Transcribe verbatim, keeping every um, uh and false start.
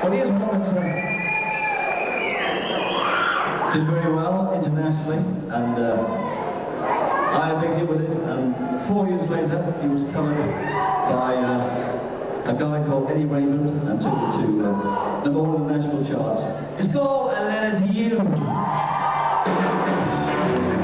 Well, here's one that uh, did very well internationally, and uh, I had a big hit with it, and four years later he was covered by uh, a guy called Eddie Raymond and took it to uh, number one on the national charts. It's called A Letter to You.